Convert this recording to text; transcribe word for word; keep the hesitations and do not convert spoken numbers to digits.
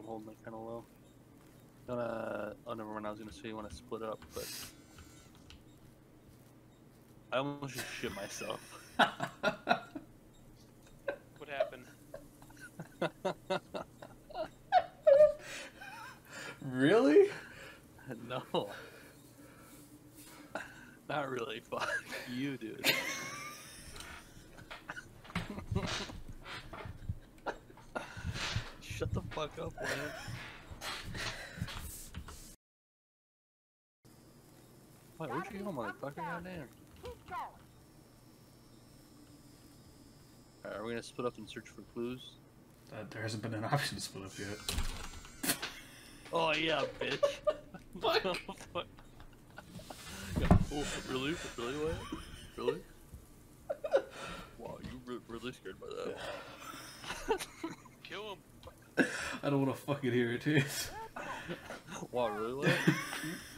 holding it kind of low. Gonna, oh, never mind. I was gonna say you want to split up, but I almost just shit myself. What happened? Really? No. Not really. Fuck you, dude. Shut the fuck up, man. Wait, where'd you go, motherfucker? Goddamn. Alright, are we gonna split up and search for clues? Uh, there hasn't been an option to split up yet. Oh yeah, bitch. What? Fuck. Yeah, oh, really? Really? What? Really? Wow, you re really scared by that. Kill him. I don't want to fucking hear it, dude. Wow, really? What?